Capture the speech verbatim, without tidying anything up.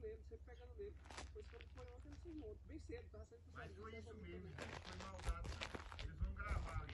nele, sempre pegando nele. Depois quando foi ontem, ele cismou. Bem cedo, tava saindo pro Mas serviço, foi né, isso pra mim mesmo, também. gente. Foi maldade. Eles vão gravar